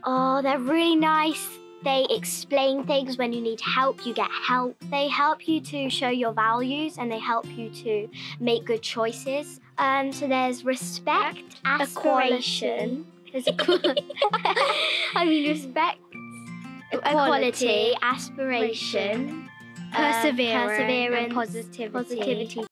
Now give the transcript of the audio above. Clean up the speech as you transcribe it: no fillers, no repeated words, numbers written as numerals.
Oh, they're really nice. They explain things. When you need help, you get help. They help you to show your values and they help you to make good choices. So there's respect, aspiration. Respect, equality, aspiration, perseverance, and positivity.